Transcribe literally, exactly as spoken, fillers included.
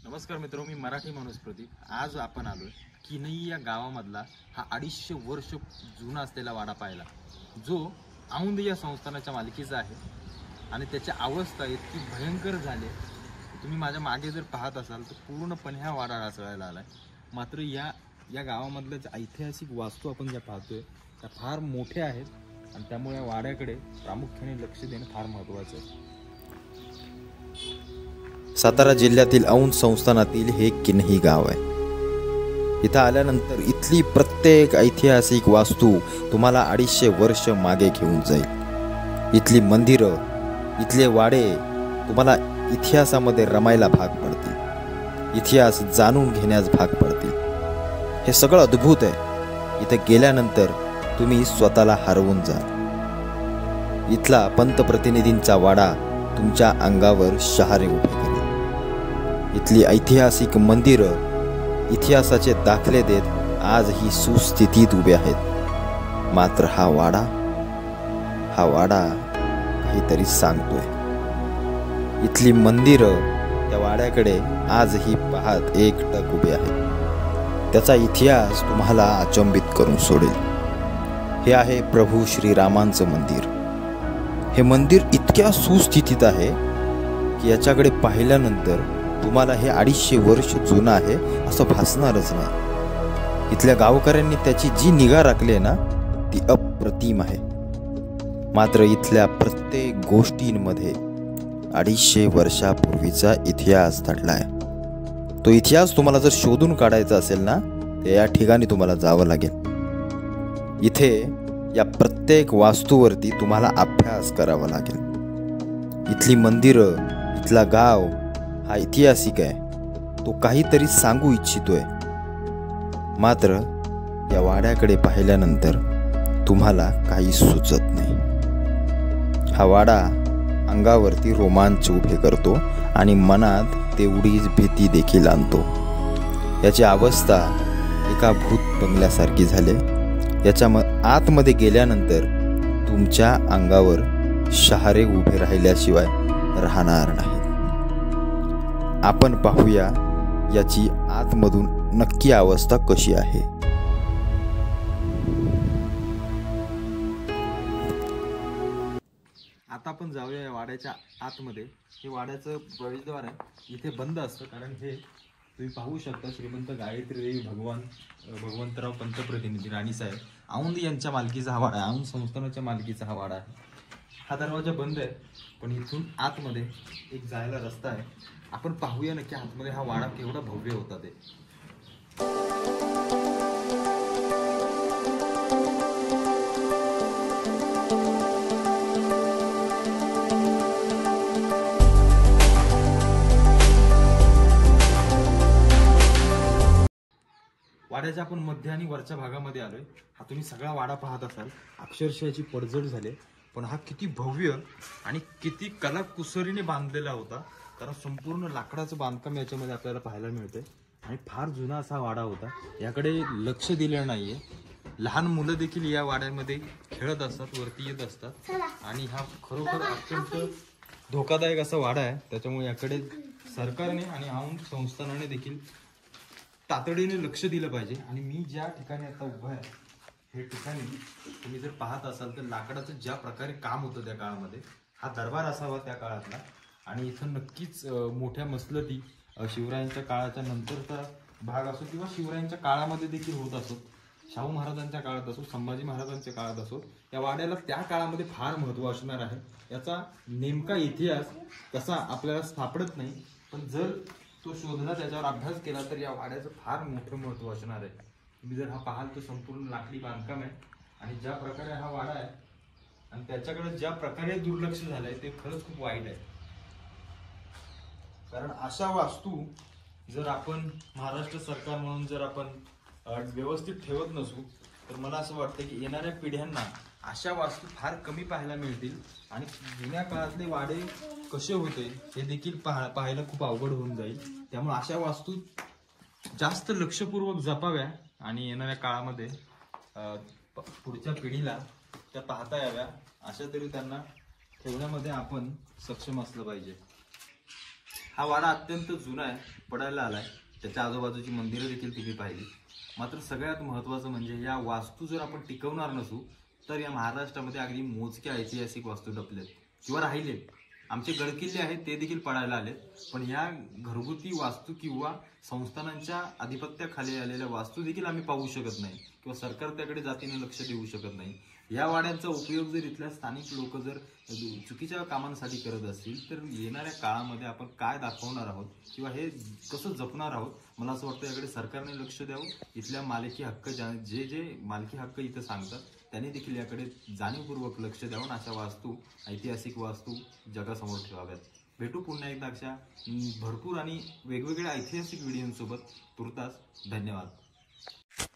नमस्कार मित्रों, मी मराठी माणूस प्रदीप। आज आपण आलोय किन्ही या गावामधला हा अडीचशे वर्ष जुना असलेला वाडा पाहिला, जो औंध या संस्थानाच्या मालकीचा आहे आणि त्याची अवस्था इतकी भयंकर झाली। तुम्ही माझ्या मागे जर पाहत असाल तर पूर्णपणे हा वाडा ढासळायला आलाय। मात्र या या गावामधल्या ज्या ऐतिहासिक वास्तू आपण ज्या पाहतोय त्या फार मोठ्या आहेत आणि त्यामुळे या वाड्याकडे प्रामुख्याने लक्ष देणं फार महत्त्वाचं आहे। सातारा जिल्ह्यातील औंध संस्थानातील हे किन्ही गाव आहे। इथं आल्यानंतर इथली प्रत्येक ऐतिहासिक वास्तू तुम्हाला अडीचशे वर्ष मागे घेऊन जाईल। इथली मंदिरं, इथले वाडे तुम्हाला इतिहासामध्ये रमायला भाग पडतील, इतिहास जाणून घेण्यास भाग पडतील। हे सगळं अद्भुत आहे। इथं गेल्यानंतर तुम्ही स्वतःला हरवून जाल। इथला पंतप्रतिनिधींचा वाडा तुमच्या अंगावर शहारे उभे करेल। इथली ऐतिहासिक मंदिरं इतिहासाचे दाखले देत आजही सुस्थितीत उभे आहेत। मात्र हा वाडा हा वाडा काहीतरी सांगतोय। इथली मंदिरं त्या वाड्याकडे आजही पाहत एकटक उभे आहेत। त्याचा इतिहास तुम्हाला अचंबित करून सोडेल। हे आहे प्रभू श्रीरामांचं मंदिर। हे मंदिर इतक्या सुस्थितीत आहे की याच्याकडे पाहिल्यानंतर तुम्हाला हे अडीचशे वर्ष जुनं आहे असं भासणारच नाही। इथल्या गावकऱ्यांनी त्याची जी निगा राखली आहे ना ती अप्रतिम आहे। मात्र इथल्या प्रत्येक गोष्टींमध्ये अडीचशे वर्षापूर्वीचा इतिहास दडला आहे। तो इतिहास तुम्हाला जर शोधून काढायचा असेल ना तर या ठिकाणी तुम्हाला जावं लागेल। इथे या प्रत्येक वास्तूवरती तुम्हाला अभ्यास करावा लागेल। इथली मंदिरं, इथला गाव हा ऐतिहासिक आहे, तो काहीतरी सांगू इच्छितोय। मात्र या वाड्याकडे पाहिल्यानंतर तुम्हाला काही सुचत नाही। हा वाडा अंगावरती रोमांच उभे करतो आणि मनात तेवढीच भीती देखील आणतो। याची अवस्था एका भूत बंगल्यासारखी झाली। याच्या आतमध्ये गेल्यानंतर तुमच्या अंगावर शहारे उभे राहिल्याशिवाय राहणार नाहीत। आपण पाहूया याची आतमधून नक्की अवस्था कशी आहे। आता आपण जाऊया या वाड्याच्या आतमध्ये। हे वाड्याचं प्रवेशद्वार आहे, इथे बंद असतं कारण हे तुम्ही पाहू शकता श्रीमंत गायत्री देवी भगवान भगवंतराव पंतप्रतिनिधी राणीसाहेब औंध यांच्या मालकीचा हा वाडा आहे। औंध संस्थानाच्या मालकीचा हा वाडा आहे। हा दरवाजा बंद आहे, पण इथून आतमध्ये एक जायला रस्ता आहे। आपण पाहूया नक्की आतमध्ये हा वाडा केवढा भव्य होता ते। वाड्याच्या आपण मध्य आणि वरच्या भागामध्ये आलोय। हा तुम्ही सगळा वाडा पाहत असाल, अक्षरशः याची पडझड झाली, पण हा किती भव्य आणि किती कलाकुसरीने बांधलेला होता। कारण संपूर्ण लाकडाचं बांधकाम याच्यामध्ये आपल्याला पाहायला मिळते आणि फार जुना असा वाडा होता। याकडे लक्ष दिलं नाहीये। लहान मुलं देखील या वाड्यामध्ये खेळत असतात, वरती येत असतात आणि हा खरोखर अत्यंत धोकादायक असा वाडा आहे। त्याच्यामुळे याकडे सरकारने आणि औंध संस्थानाने देखील तातडीने लक्ष दिलं पाहिजे। आणि मी ज्या ठिकाणी आता उभा आहे हे ठिकाणी तुम्ही जर पाहत असाल तर लाकडाचं ज्या प्रकारे काम होतं त्या काळामध्ये, हा दरबार असावा त्या काळातला। आणि इथं नक्कीच मोठ्या मसलती शिवरायांच्या काळाच्या नंतरचा भाग असो किंवा शिवरायांच्या काळामध्ये देखील होत असो, शाहू महाराजांच्या काळात असो, संभाजी महाराजांच्या काळात असो, या वाड्याला त्या काळामध्ये फार महत्त्व असणार आहे। याचा नेमका इतिहास कसा आपल्याला सापडत नाही, पण जर तो शोधला, त्याच्यावर अभ्यास केला तर या वाड्याचं फार मोठं महत्त्व असणार आहे। तुम्ही जर हा पाहाल तर संपूर्ण लाकडी बांधकाम आहे आणि ज्या प्रकारे हा वाडा आहे आणि त्याच्याकडे ज्या प्रकारे दुर्लक्ष झालंय ते खरंच खूप वाईट आहे। कारण अशा वास्तू जर आपण महाराष्ट्र सरकार म्हणून जर आपण व्यवस्थित ठेवत नसू तर मला असं वाटतं की येणाऱ्या पिढ्यांना अशा वास्तू फार कमी पाहायला मिळतील आणि जुन्या काळातले वाडे कसे होते हे देखील पाहा पाहायला खूप अवघड होऊन जाईल। त्यामुळे अशा वास्तू जास्त लक्षपूर्वक जपाव्या आणि येणाऱ्या काळामध्ये पुढच्या पिढीला त्या पाहता याव्या, अशा तरी त्यांना ठेवण्यामध्ये आपण सक्षम असलं पाहिजे। हा वाडा अत्यंत जुना आहे, पडायला आलाय. त्याच्या आजूबाजूची मंदिरं देखील तुम्ही पाहिली. मात्र सगळ्यात महत्त्वाचं म्हणजे या वास्तू जर आपण टिकवणार नसू तर या महाराष्ट्रामध्ये अगदी मोजक्या ऐतिहासिक वास्तू डपलेत किंवा राहिलेत. आमचे गडकिल्ले आहेत ते देखील पडायला आलेत, पण या घरगुती वास्तू किंवा संस्थानांच्या आधिपत्याखाली आलेल्या वास्तू देखील आम्ही पाहू शकत नाही किंवा सरकार त्याकडे जातीने लक्ष देऊ शकत नाही. या वाड्यांचा उपयोग जर इथल्या स्थानिक लोक जर चुकीच्या कामांसाठी करत असतील तर येणाऱ्या काळामध्ये आपण काय दाखवणार आहोत किंवा हे कसं जपणार आहोत, मला असं वाटतं याकडे सरकारने लक्ष द्यावं. इथल्या मालकी हक्क जे जे मालकी हक्क इथं सांगतात त्यांनी देखील याकडे जाणीवपूर्वक लक्ष द्यावं. अशा वास्तू, ऐतिहासिक वास्तू जगासमोर ठेवाव्यात. भेटू पुन्हा एकदा अशा भरपूर आणि वेगवेगळ्या ऐतिहासिक व्हिडिओंसोबत. तुर्तास धन्यवाद.